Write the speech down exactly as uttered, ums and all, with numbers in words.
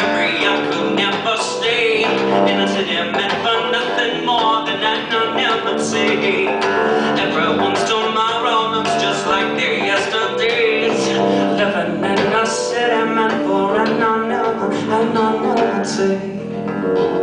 hurry, I could never stay in a city meant for nothing more than I know never say. Everyone's tomorrow looks just like their yesterdays. Living in a city meant for an unknown, an unknown day.